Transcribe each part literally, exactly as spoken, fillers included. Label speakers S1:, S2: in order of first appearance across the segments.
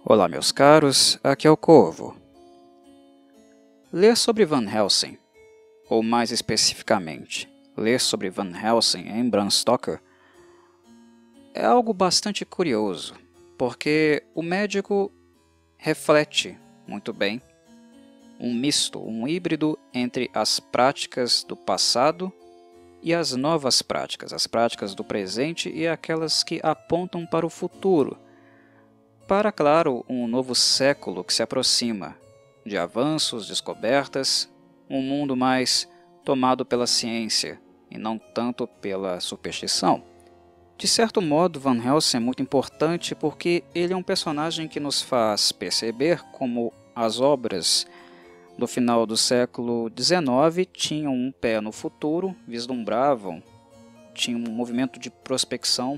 S1: Olá, meus caros, aqui é o Corvo. Ler sobre Van Helsing, ou mais especificamente, ler sobre Van Helsing em Bram Stoker, é algo bastante curioso, porque o médico reflete muito bem um misto, um híbrido entre as práticas do passado e as novas práticas, as práticas do presente e aquelas que apontam para o futuro, para, claro, um novo século que se aproxima, de avanços, descobertas, um mundo mais tomado pela ciência e não tanto pela superstição. De certo modo, Van Helsing é muito importante porque ele é um personagem que nos faz perceber como as obras do final do século dezenove tinham um pé no futuro, vislumbravam, tinham um movimento de prospecção.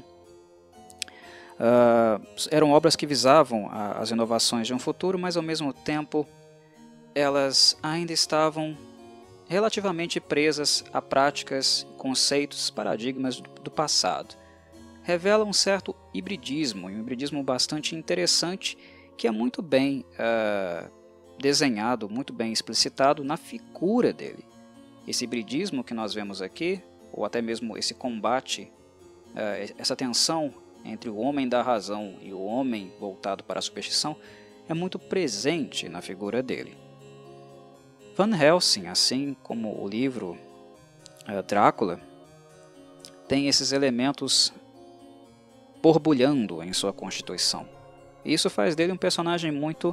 S1: Uh, eram obras que visavam a, as inovações de um futuro, mas ao mesmo tempo elas ainda estavam relativamente presas a práticas, conceitos, paradigmas do, do passado. Revela um certo hibridismo, um hibridismo bastante interessante que é muito bem uh, desenhado, muito bem explicitado na figura dele. Esse hibridismo que nós vemos aqui, ou até mesmo esse combate, uh, essa tensão entre o homem da razão e o homem voltado para a superstição, é muito presente na figura dele. Van Helsing, assim como o livro uh, Drácula, tem esses elementos borbulhando em sua constituição. Isso faz dele um personagem muito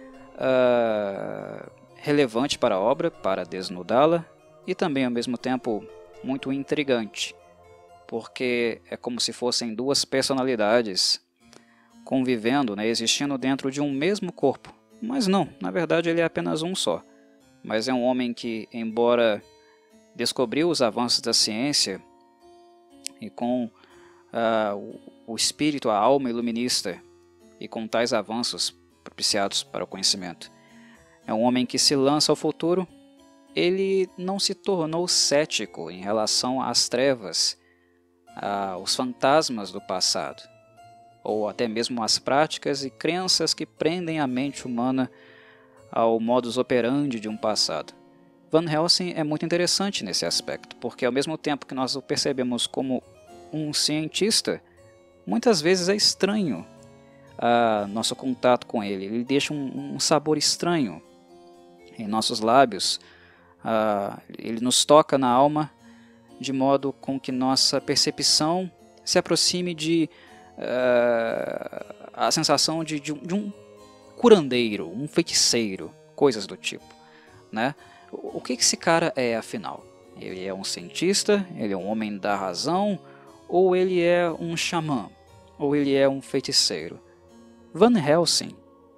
S1: uh, relevante para a obra, para desnudá-la, e também, ao mesmo tempo, muito intrigante, porque é como se fossem duas personalidades convivendo, né, existindo dentro de um mesmo corpo. Mas não, na verdade ele é apenas um só. Mas é um homem que, embora descobriu os avanços da ciência e com uh, o, o espírito, a alma iluminista, e com tais avanços propiciados para o conhecimento, é um homem que se lança ao futuro. Ele não se tornou cético em relação às trevas, aos fantasmas do passado, ou até mesmo às práticas e crenças que prendem a mente humana ao modus operandi de um passado. Van Helsing é muito interessante nesse aspecto, porque ao mesmo tempo que nós o percebemos como um cientista, muitas vezes é estranho a nosso contato com ele. Ele deixa um, um sabor estranho em nossos lábios, uh, ele nos toca na alma, de modo com que nossa percepção se aproxime de uh, a sensação de, de, um, de um curandeiro, um feiticeiro, coisas do tipo, né? O, o que esse cara é, afinal? Ele é um cientista? Ele é um homem da razão? Ou ele é um xamã? Ou ele é um feiticeiro? Van Helsing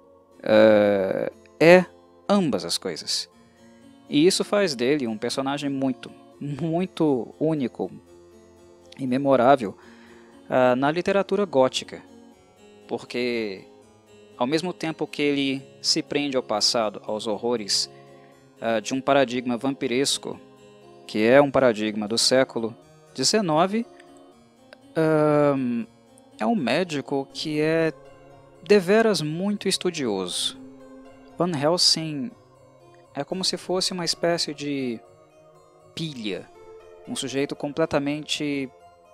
S1: uh, é ambas as coisas. E isso faz dele um personagem muito, muito único e memorável uh, na literatura gótica, porque ao mesmo tempo que ele se prende ao passado, aos horrores uh, de um paradigma vampiresco, que é um paradigma do século dezenove, uh, é um médico que é deveras muito estudioso. Van Helsing é como se fosse uma espécie de pilha, um sujeito completamente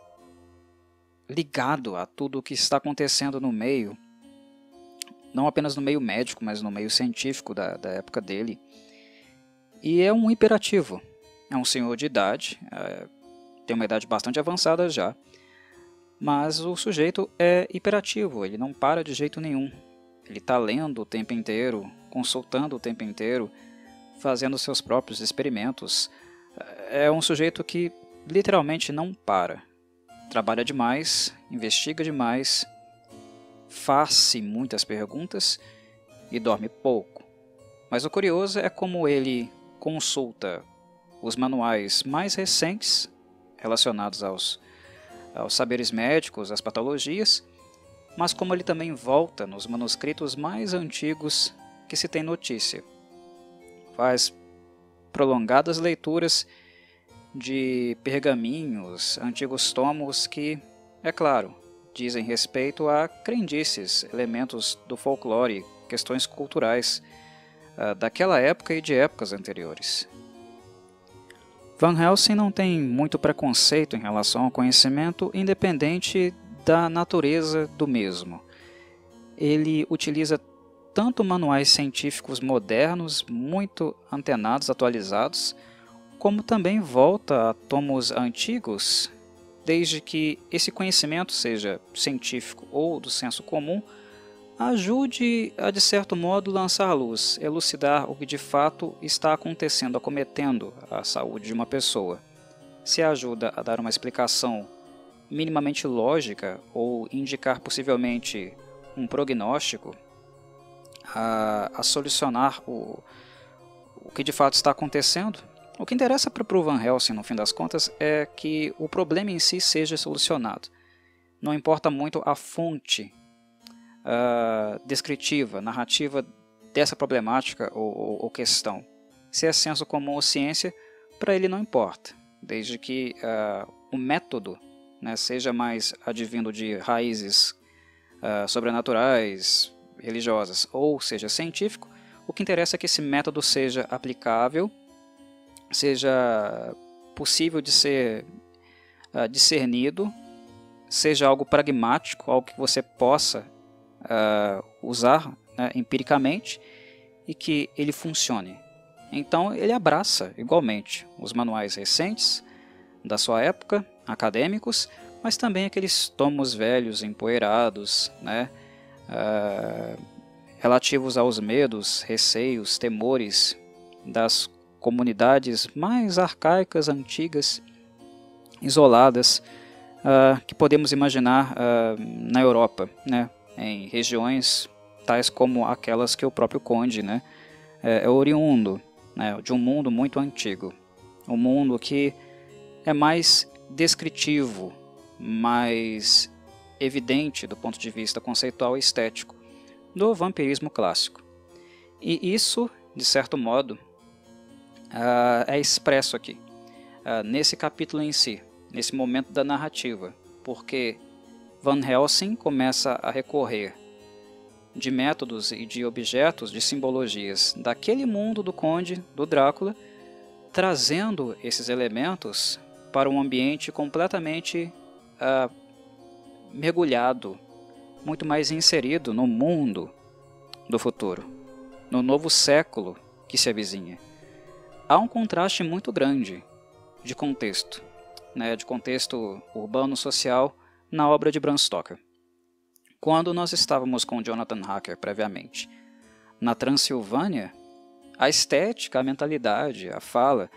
S1: ligado a tudo o que está acontecendo no meio, não apenas no meio médico, mas no meio científico da, da época dele. E é um hiperativo, é um senhor de idade, é, tem uma idade bastante avançada já, mas o sujeito é hiperativo, ele não para de jeito nenhum. Ele está lendo o tempo inteiro, consultando o tempo inteiro, fazendo seus próprios experimentos. É um sujeito que literalmente não para. Trabalha demais, investiga demais, faz-se muitas perguntas e dorme pouco. Mas o curioso é como ele consulta os manuais mais recentes relacionados aos, aos saberes médicos, às patologias, mas como ele também volta nos manuscritos mais antigos que se tem notícia. Faz prolongadas leituras de pergaminhos, antigos tomos que, é claro, dizem respeito a crendices, elementos do folclore, questões culturais uh, daquela época e de épocas anteriores. Van Helsing não tem muito preconceito em relação ao conhecimento, independente da natureza do mesmo. Ele utiliza tanto manuais científicos modernos, muito antenados, atualizados, como também volta a tomos antigos, desde que esse conhecimento, seja científico ou do senso comum, ajude a, de certo modo, lançar à luz, elucidar o que de fato está acontecendo, acometendo a saúde de uma pessoa. Se ajuda a dar uma explicação minimamente lógica ou indicar possivelmente um prognóstico, a, a solucionar o, o que de fato está acontecendo, o que interessa para o Van Helsing, no fim das contas, é que o problema em si seja solucionado. Não importa muito a fonte Uh, descritiva, narrativa dessa problemática ou, ou, ou questão. Se é senso comum ou ciência, para ele não importa, desde que uh, o método, né, seja mais advindo de raízes uh, sobrenaturais, religiosas, ou seja científico, o que interessa é que esse método seja aplicável, seja possível de ser uh, discernido, seja algo pragmático, algo que você possa Uh, usar, né, empiricamente, e que ele funcione. Então ele abraça igualmente os manuais recentes da sua época, acadêmicos, mas também aqueles tomos velhos, empoeirados, né, uh, relativos aos medos, receios, temores das comunidades mais arcaicas, antigas, isoladas, uh, que podemos imaginar uh, na Europa, né, em regiões tais como aquelas que o próprio Conde, né, é, é oriundo, né, de um mundo muito antigo. Um mundo que é mais descritivo, mais evidente do ponto de vista conceitual e estético do vampirismo clássico. E isso, de certo modo, uh, é expresso aqui, uh, nesse capítulo em si, nesse momento da narrativa, porque Van Helsing começa a recorrer de métodos e de objetos, de simbologias daquele mundo do Conde, do Drácula, trazendo esses elementos para um ambiente completamente uh, mergulhado, muito mais inserido no mundo do futuro, no novo século que se avizinha. Há um contraste muito grande de contexto, né, de contexto urbano-social, na obra de Bram Stoker. Quando nós estávamos com Jonathan Harker previamente na Transilvânia, a estética, a mentalidade, a fala,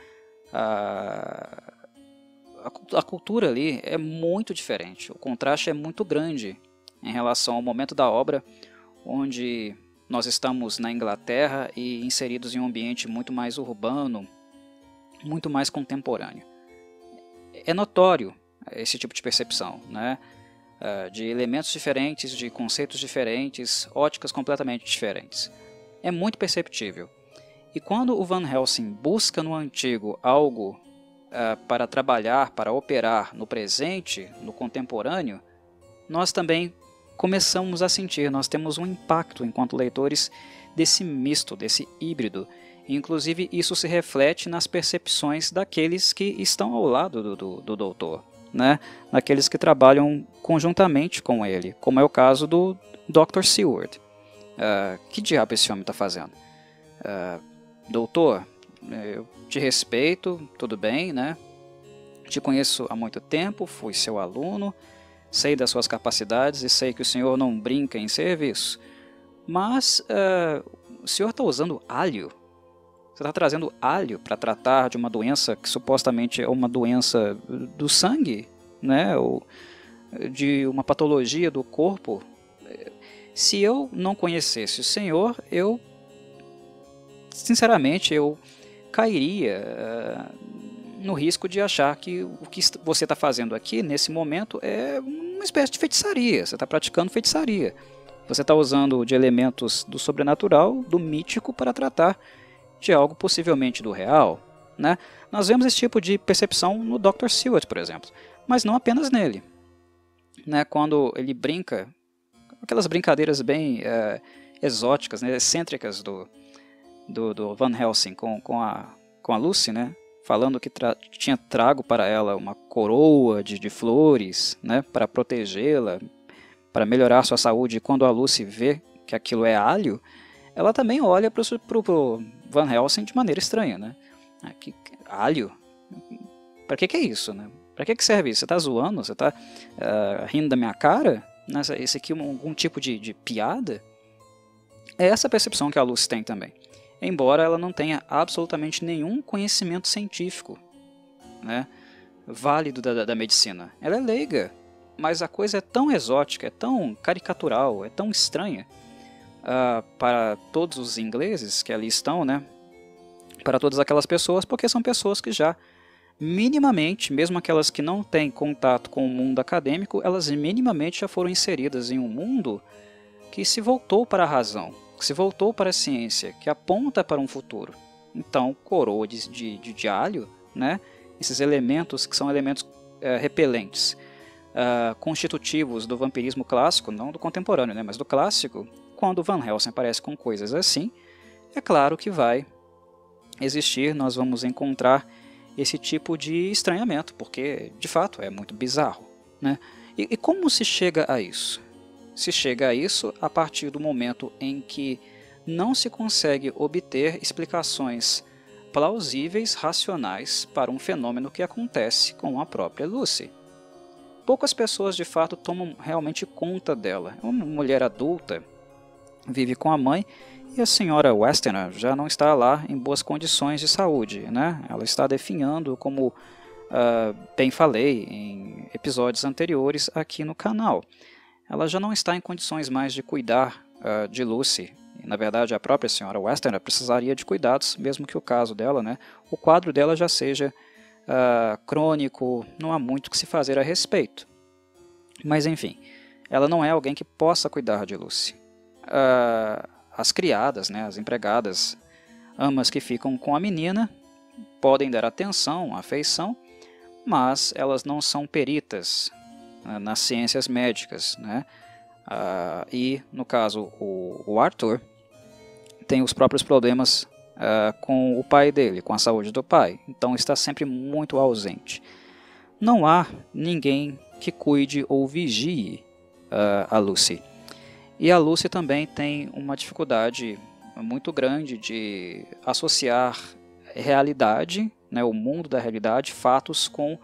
S1: a, a, a cultura ali é muito diferente. O contraste é muito grande em relação ao momento da obra, onde nós estamos na Inglaterra e inseridos em um ambiente muito mais urbano, muito mais contemporâneo. É notório esse tipo de percepção, né? Uh, de elementos diferentes, de conceitos diferentes, óticas completamente diferentes. É muito perceptível. E quando o Van Helsing busca no antigo algo uh, para trabalhar, para operar no presente, no contemporâneo, nós também começamos a sentir, nós temos um impacto enquanto leitores desse misto, desse híbrido. E, inclusive isso se reflete nas percepções daqueles que estão ao lado do, do, do doutor. Né, naqueles que trabalham conjuntamente com ele, como é o caso do doutor Seward. Uh, que diabo esse homem está fazendo? Uh, doutor, eu te respeito, tudo bem, né? Te conheço há muito tempo, fui seu aluno, sei das suas capacidades e sei que o senhor não brinca em serviço, mas uh, o senhor está usando alho? Você está trazendo alho para tratar de uma doença que supostamente é uma doença do sangue, né? Ou de uma patologia do corpo. Se eu não conhecesse o senhor, eu, sinceramente, eu cairia uh, no risco de achar que o que você está fazendo aqui, nesse momento, é uma espécie de feitiçaria. Você está praticando feitiçaria. Você está usando de elementos do sobrenatural, do mítico, para tratar de algo possivelmente do real, né? Nós vemos esse tipo de percepção no doutor Seward, por exemplo, mas não apenas nele. né, quando ele brinca, aquelas brincadeiras bem é, exóticas, né, excêntricas do, do, do Van Helsing com, com, a, com a Lucy, né, falando que tra tinha trago para ela uma coroa de, de flores, né, para protegê-la, para melhorar sua saúde. E quando a Lucy vê que aquilo é alho, ela também olha para o Van Helsing de maneira estranha, né? Ah, que, alho? Para que, que é isso, né? Para que, que serve isso? Você está zoando? Você está uh, rindo da minha cara? Nessa, esse aqui é um, algum tipo de, de piada? É essa percepção que a Lucy tem também. Embora ela não tenha absolutamente nenhum conhecimento científico, né, válido da, da medicina. Ela é leiga, mas a coisa é tão exótica, é tão caricatural, é tão estranha uh, para todos os ingleses que ali estão, né, para todas aquelas pessoas, porque são pessoas que já minimamente, mesmo aquelas que não têm contato com o mundo acadêmico, elas minimamente já foram inseridas em um mundo que se voltou para a razão, que se voltou para a ciência, que aponta para um futuro. Então, coroa de, de, de alho, né, esses elementos que são elementos é, repelentes, Uh, constitutivos do vampirismo clássico, não do contemporâneo, né, mas do clássico, quando Van Helsing aparece com coisas assim, é claro que vai existir, nós vamos encontrar esse tipo de estranhamento, porque de fato é muito bizarro, né? E, e como se chega a isso? Se chega a isso a partir do momento em que não se consegue obter explicações plausíveis, racionais, para um fenômeno que acontece com a própria Lucy. Poucas pessoas de fato tomam realmente conta dela. Uma mulher adulta vive com a mãe e a senhora Westenra já não está lá em boas condições de saúde, né? Ela está definhando, como uh, bem falei em episódios anteriores aqui no canal. Ela já não está em condições mais de cuidar uh, de Lucy. E, na verdade, a própria senhora Westenra precisaria de cuidados, mesmo que o caso dela, né, o quadro dela já seja Uh, crônico, não há muito que se fazer a respeito. Mas enfim, ela não é alguém que possa cuidar de Lucy. Uh, as criadas, né, as empregadas, amas que ficam com a menina, podem dar atenção, afeição, mas elas não são peritas uh, nas ciências médicas, né? Uh, e, no caso, o, o Arthur tem os próprios problemas Uh, com o pai dele, com a saúde do pai, então está sempre muito ausente. Não há ninguém que cuide ou vigie uh, a Lucy. E a Lucy também tem uma dificuldade muito grande de associar realidade, né, o mundo da realidade, fatos com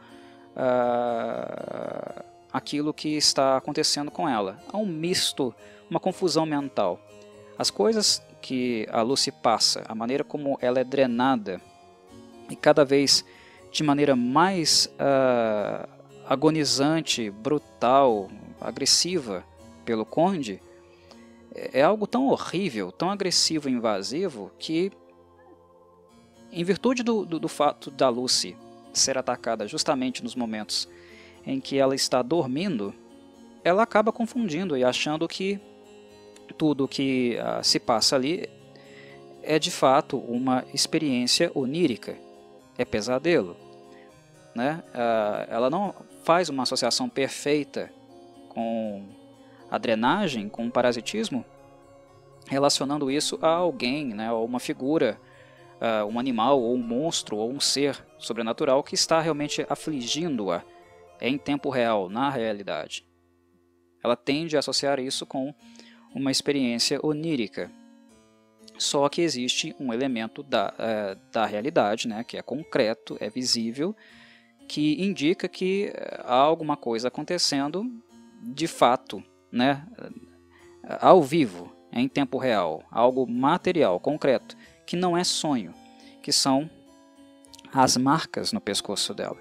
S1: uh, aquilo que está acontecendo com ela. Há um misto, uma confusão mental. As coisas que a Lucy passa, a maneira como ela é drenada, e cada vez de maneira mais uh, agonizante, brutal, agressiva pelo Conde, é algo tão horrível, tão agressivo e invasivo, que, em virtude do, do, do fato da Lucy ser atacada justamente nos momentos em que ela está dormindo, ela acaba confundindo e achando que tudo que uh, se passa ali é de fato uma experiência onírica, é pesadelo, né? Uh, ela não faz uma associação perfeita com a drenagem, com o parasitismo, relacionando isso a alguém, né, a uma figura, uh, um animal, ou um monstro, ou um ser sobrenatural que está realmente afligindo-a em tempo real, na realidade. Ela tende a associar isso com uma experiência onírica. Só que existe um elemento da, uh, da realidade, né, que é concreto, é visível, que indica que há alguma coisa acontecendo de fato, né, ao vivo, em tempo real, algo material, concreto, que não é sonho, que são as marcas no pescoço dela.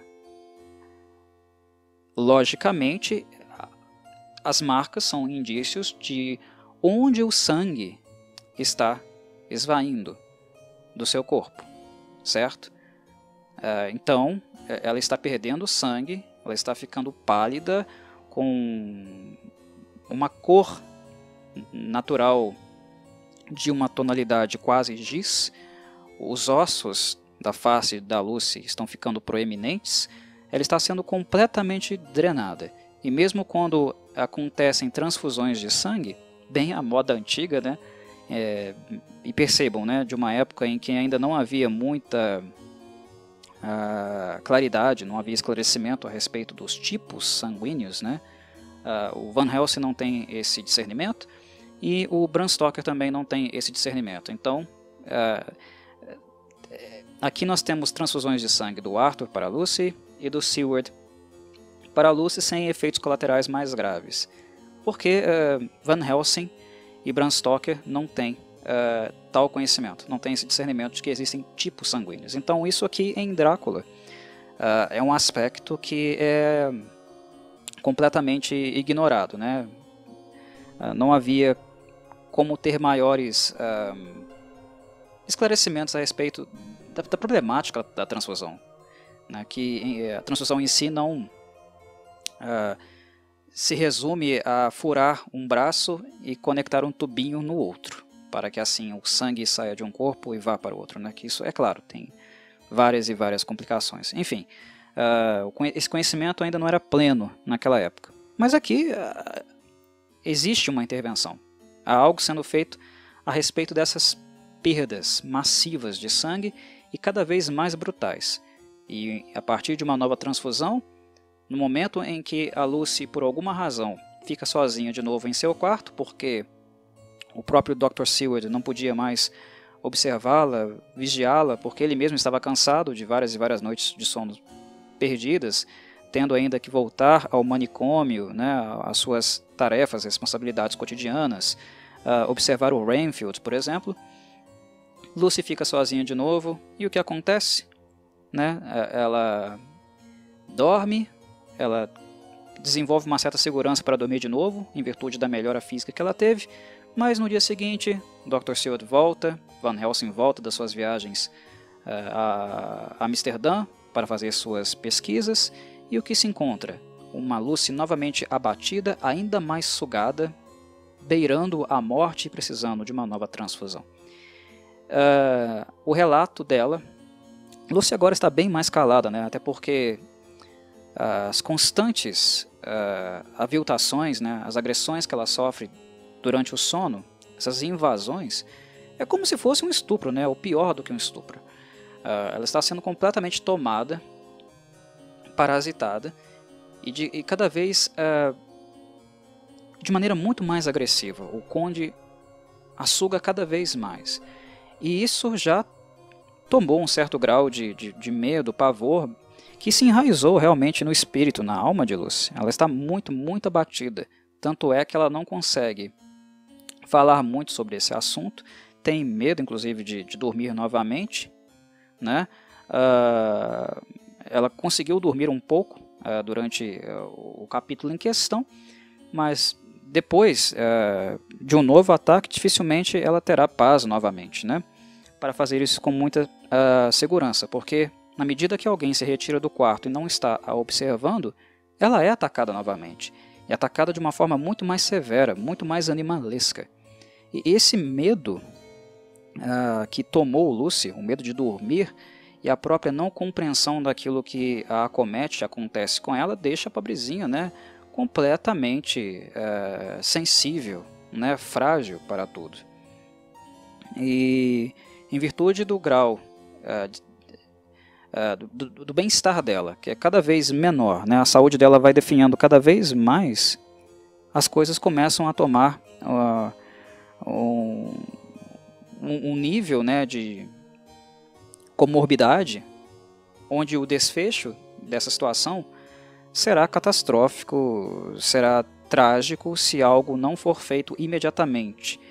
S1: Logicamente, as marcas são indícios de onde o sangue está esvaindo do seu corpo, certo? Então, ela está perdendo sangue, ela está ficando pálida, com uma cor natural de uma tonalidade quase giz, os ossos da face da Lucy estão ficando proeminentes, ela está sendo completamente drenada. E mesmo quando acontecem transfusões de sangue, bem a moda antiga, né? É, e percebam, né, de uma época em que ainda não havia muita uh, claridade, não havia esclarecimento a respeito dos tipos sanguíneos, né? Uh, o Van Helsing não tem esse discernimento e o Bram Stoker também não tem esse discernimento. Então, uh, aqui nós temos transfusões de sangue do Arthur para a Lucy e do Seward para a Lucy sem efeitos colaterais mais graves, porque uh, Van Helsing e Bram Stoker não têm uh, tal conhecimento, não têm esse discernimento de que existem tipos sanguíneos. Então isso aqui em Drácula uh, é um aspecto que é completamente ignorado, né? Uh, não havia como ter maiores uh, esclarecimentos a respeito da, da problemática da transfusão, né? Que a transfusão em si não uh, se resume a furar um braço e conectar um tubinho no outro, para que assim o sangue saia de um corpo e vá para o outro, né? Que isso, é claro, tem várias e várias complicações. Enfim, uh, esse conhecimento ainda não era pleno naquela época. Mas aqui uh, existe uma intervenção. Há algo sendo feito a respeito dessas perdas massivas de sangue e cada vez mais brutais. E a partir de uma nova transfusão, no momento em que a Lucy, por alguma razão, fica sozinha de novo em seu quarto, porque o próprio doutor Seward não podia mais observá-la, vigiá-la, porque ele mesmo estava cansado de várias e várias noites de sono perdidas, tendo ainda que voltar ao manicômio, né, às suas tarefas, responsabilidades cotidianas, uh, observar o Renfield, por exemplo. Lucy fica sozinha de novo, e o que acontece? Né? Ela dorme, ela desenvolve uma certa segurança para dormir de novo, em virtude da melhora física que ela teve, mas no dia seguinte, doutor Seward volta, Van Helsing volta das suas viagens uh, a Amsterdã para fazer suas pesquisas, e o que se encontra? Uma Lucy novamente abatida, ainda mais sugada, beirando a morte e precisando de uma nova transfusão. Uh, o relato dela, Lucy agora está bem mais calada, né? Até porque as constantes uh, aviltações, né, as agressões que ela sofre durante o sono, essas invasões, é como se fosse um estupro, né, ou pior do que um estupro. Uh, ela está sendo completamente tomada, parasitada, e, de, e cada vez uh, de maneira muito mais agressiva. O Conde a suga cada vez mais. E isso já tomou um certo grau de, de, de medo, pavor, que se enraizou realmente no espírito, na alma de Lucy. Ela está muito, muito abatida. Tanto é que ela não consegue falar muito sobre esse assunto, tem medo, inclusive, de, de dormir novamente, né? Uh, ela conseguiu dormir um pouco uh, durante uh, o capítulo em questão, mas depois uh, de um novo ataque, dificilmente ela terá paz novamente, né? Para fazer isso com muita uh, segurança, porque na medida que alguém se retira do quarto e não está a observando, ela é atacada novamente. E atacada de uma forma muito mais severa, muito mais animalesca. E esse medo uh, que tomou Lucy, o medo de dormir, e a própria não compreensão daquilo que a acomete, acontece com ela, deixa a pobrezinha, né, completamente uh, sensível, né, frágil para tudo. E em virtude do grau uh, de, Uh, do, do bem-estar dela, que é cada vez menor, né? A saúde dela vai definhando cada vez mais, as coisas começam a tomar uh, um, um nível, né, de comorbidade, onde o desfecho dessa situação será catastrófico, será trágico se algo não for feito imediatamente.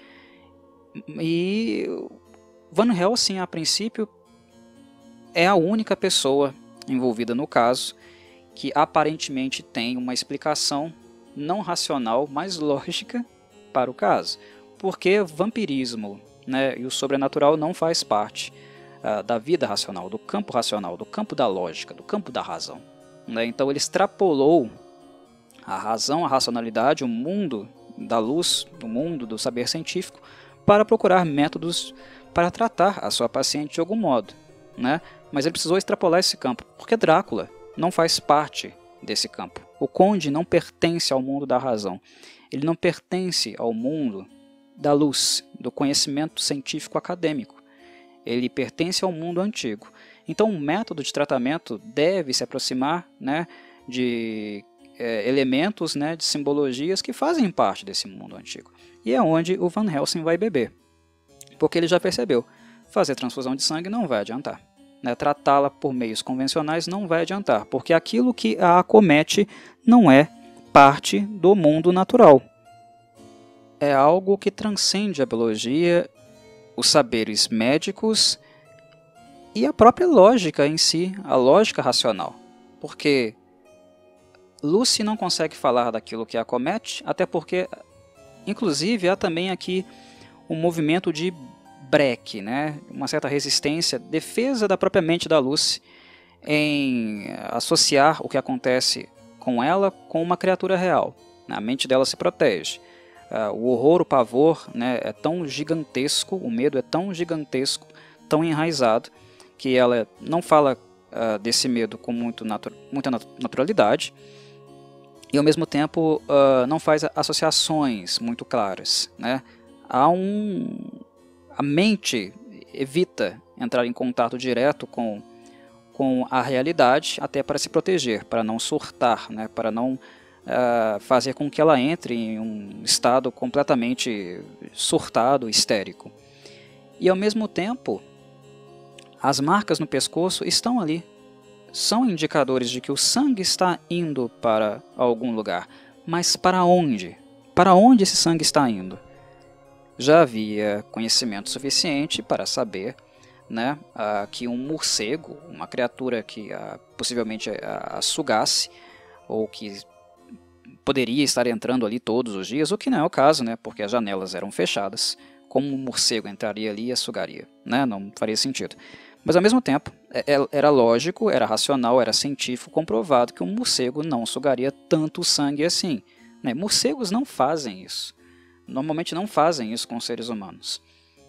S1: E Van Helsing, a princípio, é a única pessoa envolvida no caso que aparentemente tem uma explicação não racional, mas lógica para o caso. Porque vampirismo, né, e o sobrenatural não faz parte uh, da vida racional, do campo racional, do campo da lógica, do campo da razão. Né? Então ele extrapolou a razão, a racionalidade, o mundo da luz, o mundo do saber científico, para procurar métodos para tratar a sua paciente de algum modo. Né? Mas ele precisou extrapolar esse campo, porque Drácula não faz parte desse campo. O conde não pertence ao mundo da razão. Ele não pertence ao mundo da luz, do conhecimento científico acadêmico. Ele pertence ao mundo antigo. Então, o método de tratamento deve se aproximar, né, de é, elementos, né, de simbologias que fazem parte desse mundo antigo. E é onde o Van Helsing vai beber. Porque ele já percebeu, fazer transfusão de sangue não vai adiantar. Né, tratá-la por meios convencionais não vai adiantar, porque aquilo que a acomete não é parte do mundo natural. É algo que transcende a biologia, os saberes médicos e a própria lógica em si, a lógica racional. Porque Lucy não consegue falar daquilo que a acomete, até porque, inclusive, há também aqui um movimento de breque, né? Uma certa resistência, defesa da própria mente da Lucy em associar o que acontece com ela com uma criatura real. A mente dela se protege. Uh, o horror, o pavor, né, é tão gigantesco, o medo é tão gigantesco, tão enraizado, que ela não fala uh, desse medo com muito natu muita nat naturalidade e, ao mesmo tempo, uh, não faz associações muito claras. Né? Há um... A mente evita entrar em contato direto com, com a realidade, até para se proteger, para não surtar, né? Para não uh, fazer com que ela entre em um estado completamente surtado, histérico. E, ao mesmo tempo, as marcas no pescoço estão ali. São indicadores de que o sangue está indo para algum lugar. Mas para onde? Para onde esse sangue está indo? Já havia conhecimento suficiente para saber, né, uh, que um morcego, uma criatura que uh, possivelmente a, a sugasse, ou que poderia estar entrando ali todos os dias, o que não é o caso, né, porque as janelas eram fechadas, como um morcego entraria ali e a sugaria? Né, não faria sentido. Mas, ao mesmo tempo, era lógico, era racional, era científico, comprovado que um morcego não sugaria tanto sangue assim. Né? Morcegos não fazem isso. Normalmente não fazem isso com seres humanos.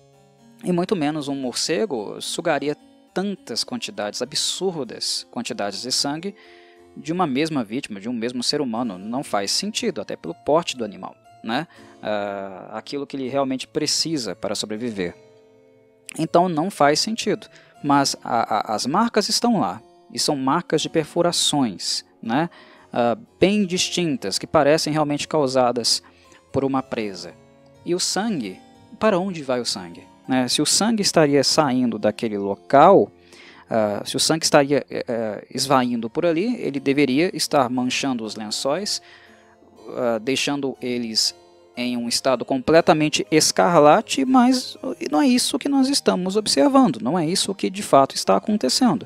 S1: E muito menos um morcego sugaria tantas quantidades, absurdas quantidades de sangue de uma mesma vítima, de um mesmo ser humano. Não faz sentido, até pelo porte do animal. Né? Ah, aquilo que ele realmente precisa para sobreviver. Então não faz sentido. Mas a, a, as marcas estão lá. E são marcas de perfurações, né? ah, bem distintas, que parecem realmente causadas por uma presa. E o sangue, para onde vai o sangue? Né? Se o sangue estaria saindo daquele local, uh, se o sangue estaria uh, esvaindo por ali, ele deveria estar manchando os lençóis, uh, deixando eles em um estado completamente escarlate, mas não é isso que nós estamos observando, não é isso que de fato está acontecendo.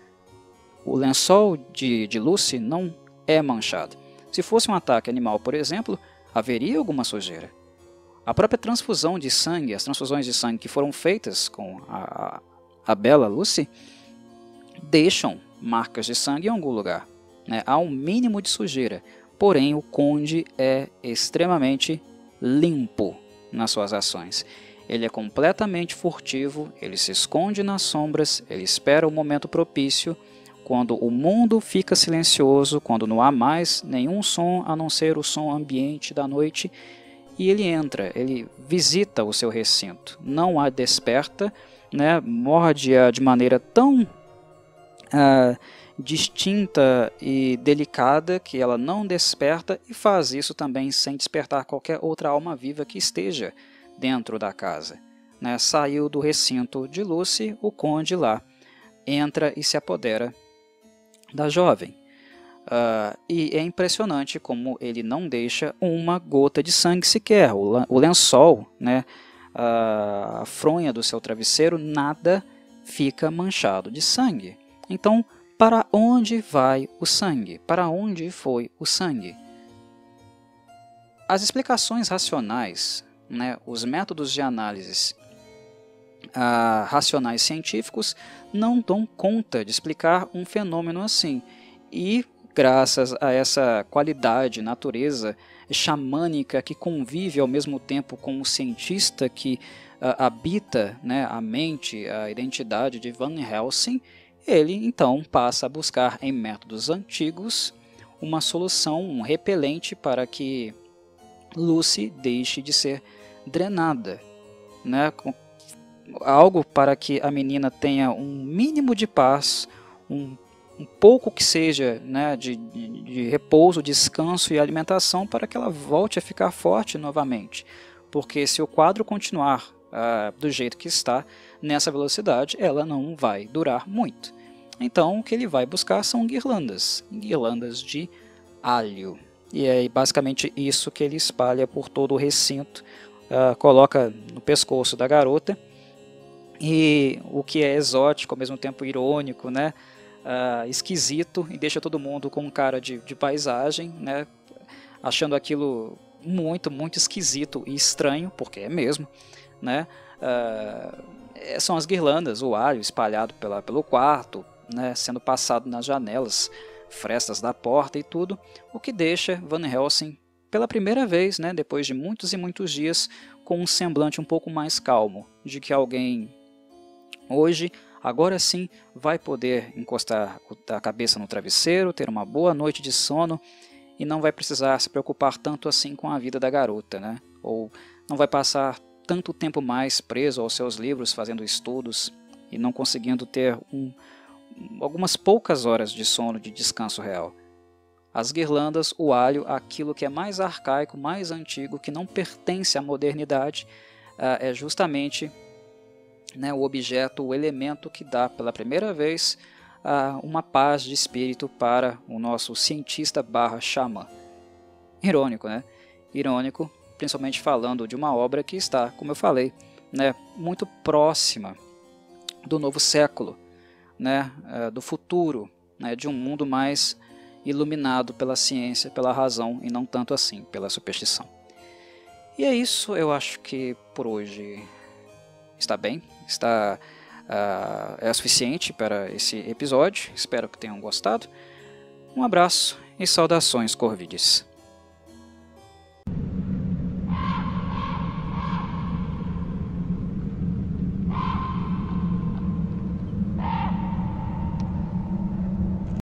S1: O lençol de, de Lucy não é manchado. Se fosse um ataque animal, por exemplo, haveria alguma sujeira. A própria transfusão de sangue, as transfusões de sangue que foram feitas com a, a, a bela Lucy, deixam marcas de sangue em algum lugar. Né? Há um mínimo de sujeira, porém o conde é extremamente limpo nas suas ações. Ele é completamente furtivo, ele se esconde nas sombras, ele espera o momento propício, quando o mundo fica silencioso, quando não há mais nenhum som a não ser o som ambiente da noite, e ele entra, ele visita o seu recinto, não a desperta, né, morde-a de maneira tão uh, distinta e delicada que ela não desperta, e faz isso também sem despertar qualquer outra alma viva que esteja dentro da casa. Né, saiu do recinto de Lucy, o conde lá entra e se apodera da jovem. Uh, e é impressionante como ele não deixa uma gota de sangue sequer. O, o lençol, né, uh, a fronha do seu travesseiro, nada fica manchado de sangue. Então, para onde vai o sangue? Para onde foi o sangue? As explicações racionais, né, os métodos de análise uh, racionais científicos não dão conta de explicar um fenômeno assim. E graças a essa qualidade, natureza xamânica que convive ao mesmo tempo com o cientista que uh, habita, né, a mente, a identidade de Van Helsing, ele então passa a buscar em métodos antigos uma solução, um repelente para que Lucy deixe de ser drenada, né? Algo para que a menina tenha um mínimo de paz, um, um pouco que seja, né, de, de, de repouso, descanso e alimentação, para que ela volte a ficar forte novamente. Porque se o quadro continuar ah, do jeito que está, nessa velocidade, ela não vai durar muito. Então o que ele vai buscar são guirlandas, guirlandas de alho. E é basicamente isso que ele espalha por todo o recinto, uh, coloca no pescoço da garota. E o que é exótico, ao mesmo tempo irônico, né? Uh, esquisito, e deixa todo mundo com cara de, de paisagem, né? Achando aquilo muito, muito esquisito e estranho, porque é mesmo, né? Uh, são as guirlandas, o alho espalhado pela, pelo quarto, né? Sendo passado nas janelas, frestas da porta e tudo, o que deixa Van Helsing, pela primeira vez, né, depois de muitos e muitos dias, com um semblante um pouco mais calmo, de que alguém hoje, agora sim, vai poder encostar a cabeça no travesseiro, ter uma boa noite de sono e não vai precisar se preocupar tanto assim com a vida da garota, né? Ou não vai passar tanto tempo mais preso aos seus livros, fazendo estudos e não conseguindo ter um, algumas poucas horas de sono, de descanso real. As guirlandas, o alho, aquilo que é mais arcaico, mais antigo, que não pertence à modernidade, é justamente, né, o objeto, o elemento que dá pela primeira vez uma paz de espírito para o nosso cientista barra xamã. Irônico, né? Irônico, principalmente falando de uma obra que está, como eu falei, né, muito próxima do novo século, né, do futuro, né, de um mundo mais iluminado pela ciência, pela razão e não tanto assim pela superstição. E é isso, eu acho que por hoje está bem, está uh, é suficiente para esse episódio, espero que tenham gostado. Um abraço e saudações Corvides.